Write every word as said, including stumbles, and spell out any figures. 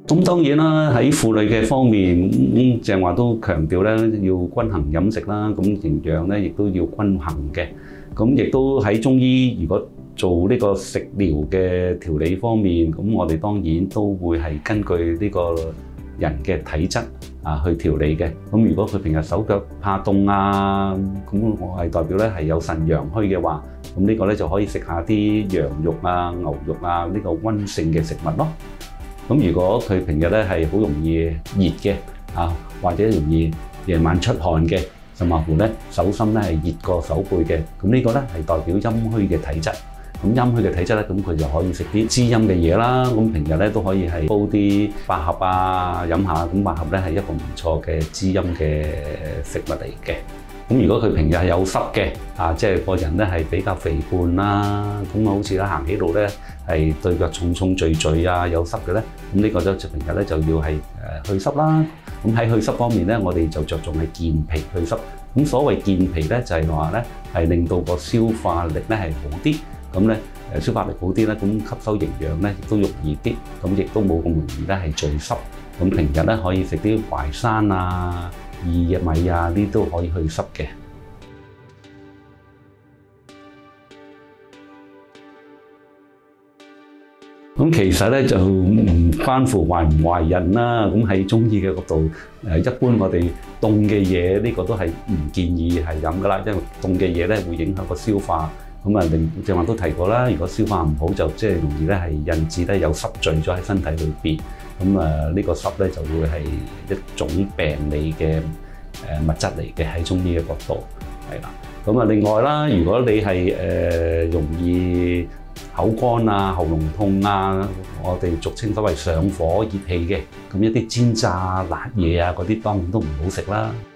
咁當然啦，喺婦女嘅方面，咁正話都強調咧，要均衡飲食啦，咁營養咧亦都要均衡嘅。咁亦都喺中醫，如果做呢個食療嘅調理方面，咁我哋當然都會係根據呢個人嘅體質啊去調理嘅。咁如果佢平日手腳怕凍啊，咁我係代表咧係有腎陽虛嘅話，咁呢個咧就可以食下啲羊肉啊、牛肉啊呢個溫性嘅食物咯。咁如果佢平日咧係好容易熱嘅啊，或者容易夜晚出汗嘅，甚至乎咧手心咧係熱過手背嘅，咁呢個咧係代表陰虛嘅體質。咁陰虛嘅體質咧，咁佢就可以食啲滋陰嘅嘢啦。咁平日咧都可以係煲啲百合啊飲下，咁百合咧係一個唔錯嘅滋陰嘅食物嚟嘅。咁如果佢平日係有濕嘅，啊，即係個人咧係比較肥胖啦，咁啊好似咧行起路咧係對腳重重聚聚啊，有濕嘅咧，咁呢個咧就平日咧就要係誒去濕啦。咁喺去濕方面咧，我哋就着重係健脾去濕。咁所謂健脾咧，就係話咧係令到個消化力咧係好啲，咁咧誒消化力好啲咧，咁吸收營養咧亦都容易啲，咁亦都冇咁容易咧係聚濕。咁平日咧可以食啲淮山啊、薏米啊，呢啲都可以去濕嘅。咁其實咧就唔關乎懷唔懷孕啦。咁喺中醫嘅角度，誒一般我哋凍嘅嘢呢個都係唔建議係飲噶啦，因為凍嘅嘢咧會影響個消化。咁啊，另正話都提過啦，如果消化唔好就即係容易咧係引致咧有濕聚咗喺身體裏邊。咁啊呢個濕咧就會係一種病理嘅誒物質嚟嘅，喺中醫嘅角度係啦。咁啊另外啦，如果你係誒容易口乾啊、喉嚨痛啊，我哋俗稱所謂上火熱氣嘅，咁一啲煎炸辣嘢啊嗰啲當然都唔好食啦。